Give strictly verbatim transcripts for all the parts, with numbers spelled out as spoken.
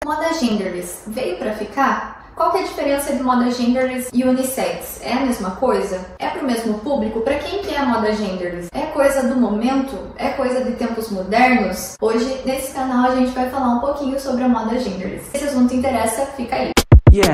Moda genderless veio pra ficar? Qual que é a diferença de moda genderless e unissex? É a mesma coisa? É pro mesmo público? Pra quem que é a moda genderless? É coisa do momento? É coisa de tempos modernos? Hoje, nesse canal, a gente vai falar um pouquinho sobre a moda genderless. Se esse assunto interessa, fica aí. Yeah.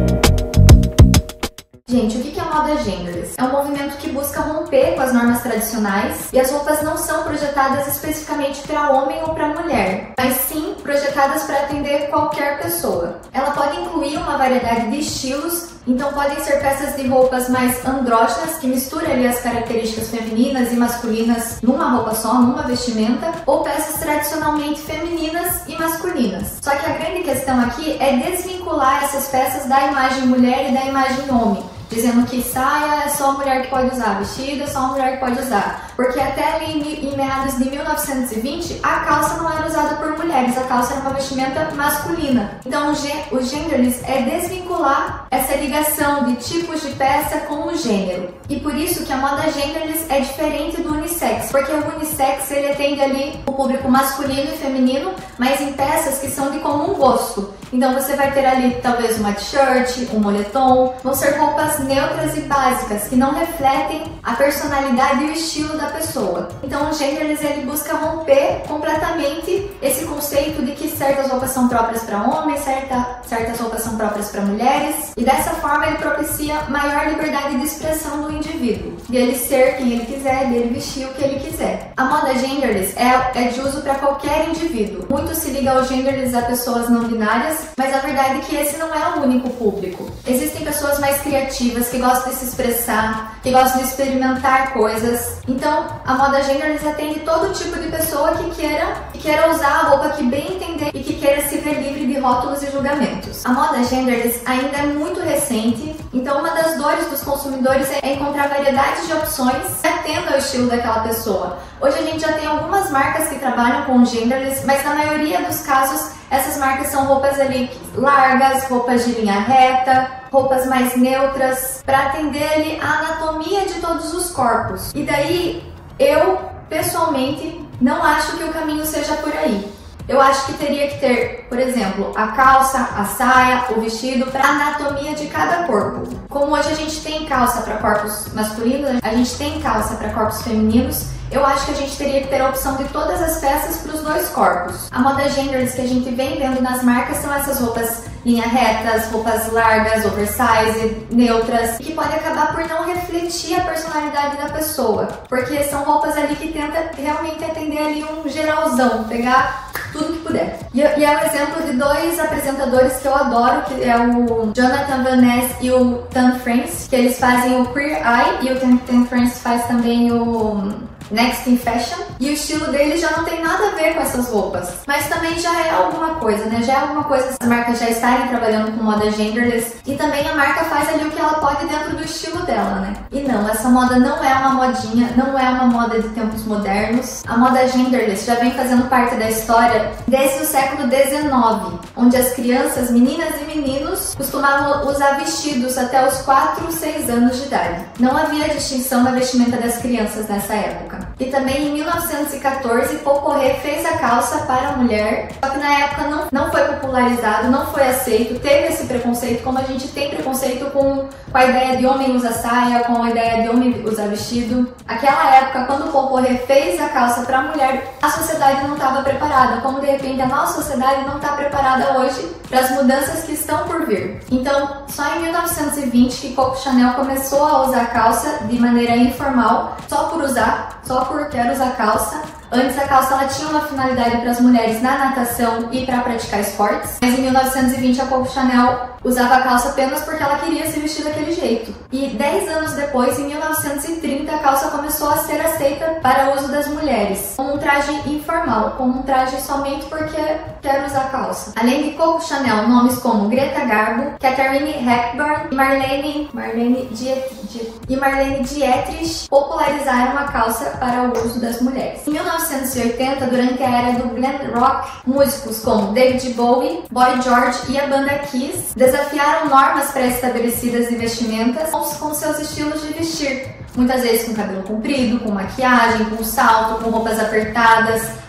Gente, o que é a moda genderless? É um movimento que busca romper com as normas tradicionais e as roupas não são projetadas especificamente para homem ou para mulher, mas sim projetadas para atender qualquer pessoa. Ela pode incluir uma variedade de estilos, então podem ser peças de roupas mais andrógenas, que misturam ali as características femininas e masculinas numa roupa só, numa vestimenta, ou peças tradicionalmente femininas e masculinas. Só que a grande questão aqui é desvincular essas peças da imagem mulher e da imagem homem, dizendo que saia é só a mulher que pode usar, vestido é só a mulher que pode usar. Porque até ali em meados de mil novecentos e vinte, a calça não era usada por mulheres, a calça era uma vestimenta masculina. Então o genderless é desvincular essa ligação de tipos de peça com o gênero. E por isso que a moda genderless é diferente do unissex, porque o unissex ele atende ali o público masculino e feminino, mas em peças que são de comum gosto. Então você vai ter ali talvez uma t-shirt, um moletom, vão ser roupas neutras e básicas que não refletem a personalidade e o estilo da pessoa. Então o genderless ele busca romper completamente esse conceito de que certas roupas são próprias para homens, certa, certas roupas são próprias para mulheres, e dessa forma ele propicia maior liberdade de expressão do indivíduo, de ele ser quem ele quiser, de ele vestir o que ele quiser. A moda genderless é, é de uso para qualquer indivíduo. Muito se liga ao genderless a pessoas não binárias, mas a verdade é que esse não é o único público. Existem pessoas mais criativas, que gostam de se expressar, que gostam de experimentar coisas. Então, a moda genderless atende todo tipo de pessoa que queira, que queira usar a roupa que bem entender e que queira se ver livre de rótulos e julgamentos. A moda genderless ainda é muito recente, então uma das dores dos consumidores é encontrar variedades de opções que atendam ao estilo daquela pessoa. Hoje a gente já tem algumas marcas que trabalham com genderless, mas na maioria dos casos essas marcas são roupas ali largas, roupas de linha reta, roupas mais neutras, para atender ali a anatomia de todos os corpos. E daí, eu, pessoalmente, não acho que o caminho seja por aí. Eu acho que teria que ter, por exemplo, a calça, a saia, o vestido para a anatomia de cada corpo. Como hoje a gente tem calça para corpos masculinos, a gente tem calça para corpos femininos, eu acho que a gente teria que ter a opção de todas as peças para os dois corpos. A moda genderless que a gente vem vendo nas marcas são essas roupas linha retas, roupas largas, oversize, neutras, que pode acabar por não refletir a personalidade da pessoa, porque são roupas ali que tentam realmente atender ali um geralzão, pegar tudo que puder. E, e é o exemplo de dois apresentadores que eu adoro, que é o Jonathan Van Ness e o Tan France, que eles fazem o Queer Eye, e o Tan France faz também o Next in Fashion, e o estilo dele já não tem nada a ver com essas roupas, mas também já é alguma coisa, né? Já é alguma coisa as marcas já estarem trabalhando com moda genderless, e também a marca faz ali o que ela pode dentro do estilo dela, né? E não, essa moda não é uma modinha, não é uma moda de tempos modernos. A moda genderless já vem fazendo parte da história desde o século dezenove, onde as crianças, meninas e meninos, costumavam usar vestidos até os quatro, seis anos de idade. Não havia distinção na vestimenta das crianças nessa época. E também em mil novecentos e quatorze, Paul Poiret fez a calça para a mulher, só que na época não, não foi popularizado, não foi aceito, teve esse preconceito, como a gente tem preconceito com, com a ideia de homem usar saia, com a ideia de homem usar vestido. Aquela época, quando Paul Poiret fez a calça para a mulher, a sociedade não estava preparada, como de repente a nossa sociedade não está preparada hoje para as mudanças que estão por vir. Então, só em mil novecentos e vinte que Coco Chanel começou a usar calça de maneira informal, só por usar, só por quero usar calça. Antes a calça ela tinha uma finalidade para as mulheres na natação e para praticar esportes, mas em mil novecentos e vinte a Coco Chanel usava a calça apenas porque ela queria se vestir daquele jeito. E dez anos depois, em mil novecentos e trinta, a calça começou a ser aceita para o uso das mulheres, como um traje informal, como um traje somente porque quero usar calça. Além de Coco Chanel, nomes como Greta Garbo, Katharine Hepburn e Marlene, Marlene, Diet, Diet, e Marlene Dietrich popularizaram a calça para o uso das mulheres. Em mil novecentos e oitenta, durante a era do glam rock, músicos como David Bowie, Boy George e a banda Kiss desafiaram normas pré-estabelecidas de vestimentas com seus estilos de vestir, muitas vezes com cabelo comprido, com maquiagem, com salto, com roupas apertadas,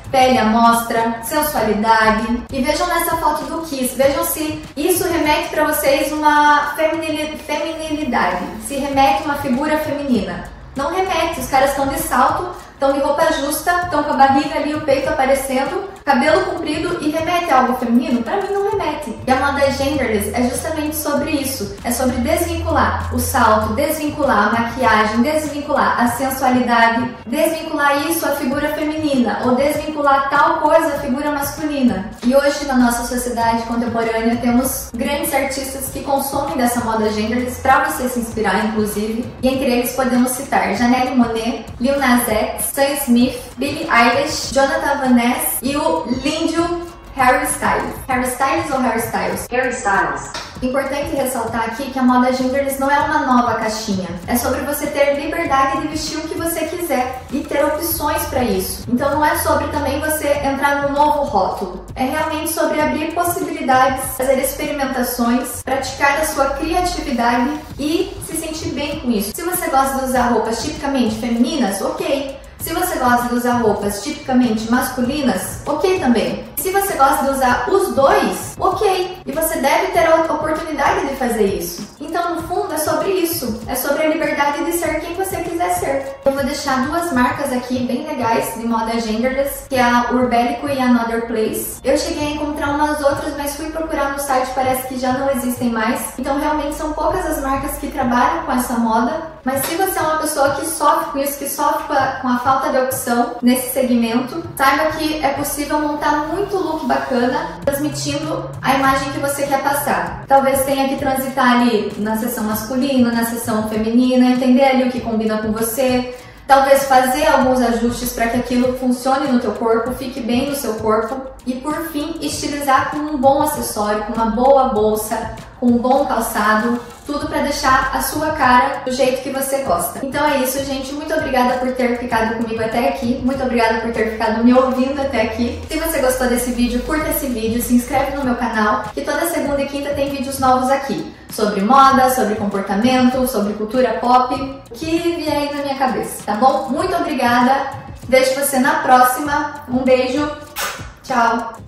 pele à mostra, sensualidade. E vejam nessa foto do Kiss, vejam se isso remete para vocês uma feminilidade, se remete uma figura feminina. Não remete, os caras estão de salto, estão de roupa justa, estão com a barriga ali, o peito aparecendo, cabelo comprido e remete a algo feminino? Pra mim não remete. E a moda genderless é justamente sobre isso. É sobre desvincular o salto, desvincular a maquiagem, desvincular a sensualidade, desvincular isso à figura feminina ou desvincular tal coisa à figura masculina. E hoje na nossa sociedade contemporânea temos grandes artistas que consomem dessa moda genderless para você se inspirar, inclusive. E entre eles podemos citar Janelle Monáe, Lil Nas X, Sam Smith, Billie Eilish, Jonathan Van Ness e o lindo Harry Styles. Harry Styles ou Harry Styles? Harry Styles. Importante ressaltar aqui que a moda genderless não é uma nova caixinha. É sobre você ter liberdade de vestir o que você quiser e ter opções para isso. Então não é sobre também você entrar num novo rótulo. É realmente sobre abrir possibilidades, fazer experimentações, praticar a sua criatividade e se sentir bem com isso. Se você gosta de usar roupas tipicamente femininas, ok. Se você gosta de usar roupas tipicamente masculinas, ok também. Se você gosta de usar os dois, ok. E você deve ter a oportunidade de fazer isso. Então, no fundo, é sobre isso. É sobre a liberdade de ser quem você quiser ser. Eu vou deixar duas marcas aqui bem legais de moda genderless, que é a Urbelico e a Another Place. Eu cheguei a encontrar umas outras, mas fui procurar no site, parece que já não existem mais. Então, realmente, são poucas as marcas que trabalham com essa moda. Mas se você é uma pessoa que sofre com isso, que sofre com a, com a falta de opção nesse segmento, saiba que é possível montar muito look bacana, transmitindo a imagem que você quer passar. Talvez tenha que transitar ali na seção masculina, na seção feminina, entender ali o que combina com você, talvez fazer alguns ajustes para que aquilo funcione no teu corpo, fique bem no seu corpo e, por fim, estilizar com um bom acessório, com uma boa bolsa, com um bom calçado, tudo para deixar a sua cara do jeito que você gosta. Então é isso, gente. Muito obrigada por ter ficado comigo até aqui. Muito obrigada por ter ficado me ouvindo até aqui. Se você gostou desse vídeo, curta esse vídeo, se inscreve no meu canal, que toda segunda e quinta tem vídeos novos aqui. Sobre moda, sobre comportamento, sobre cultura pop, o que vier aí na minha cabeça, tá bom? Muito obrigada. Vejo você na próxima. Um beijo. Tchau.